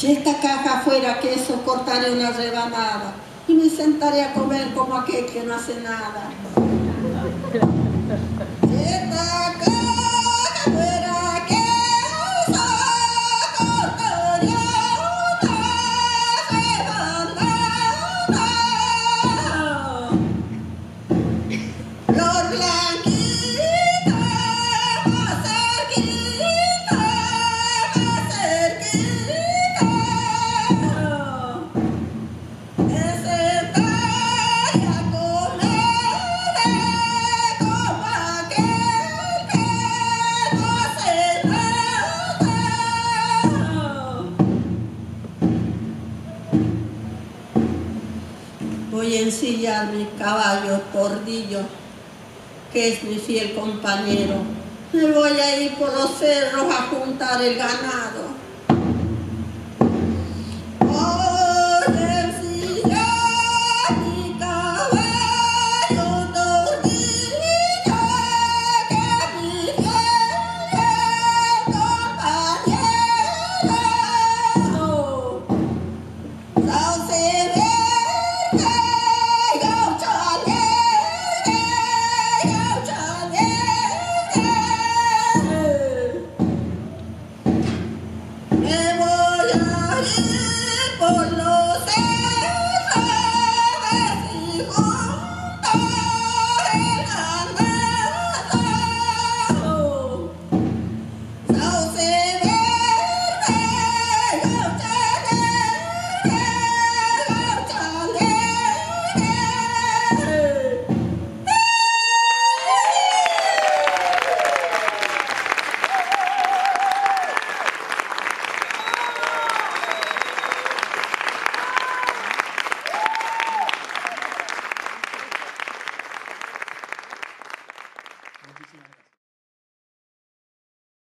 Si esta caja fuera queso, cortaré una rebanada y me sentaré a comer como aquel que no hace nada. Si esta caja fuera queso, cortaría una rebanada. Flor blanquita, más cerquita, más cerquita. Me sentaré a comer como aquel que no hace nada. Voy a ensillar mi caballo Tordillo, que es mi fiel compañero. Me voy a ir por los cerros a juntar el ganado.